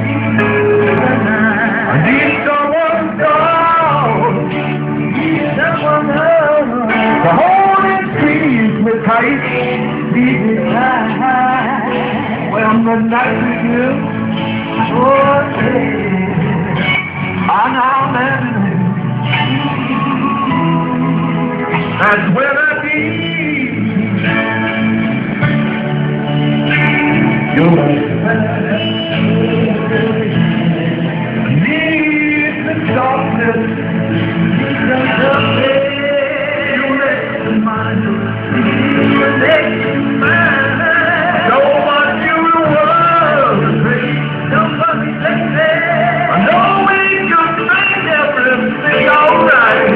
I need someone strong, someone else to hold and squeeze me tight, leave me high when the night is new. Oh, yeah. I know that that's where I need your need the softness, you let the mind, you let the mind. Know what you was, nobody let that. I know we could make everything alright.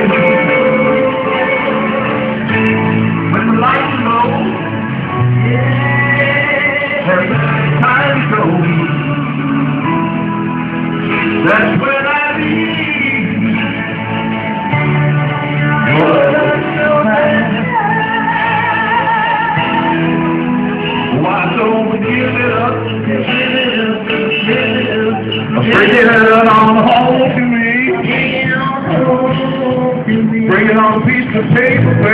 When the lights are low, yeah, time goes. That's when I need your time. Why don't we give it up? Bring it on home to me. Bring it on a piece of paper.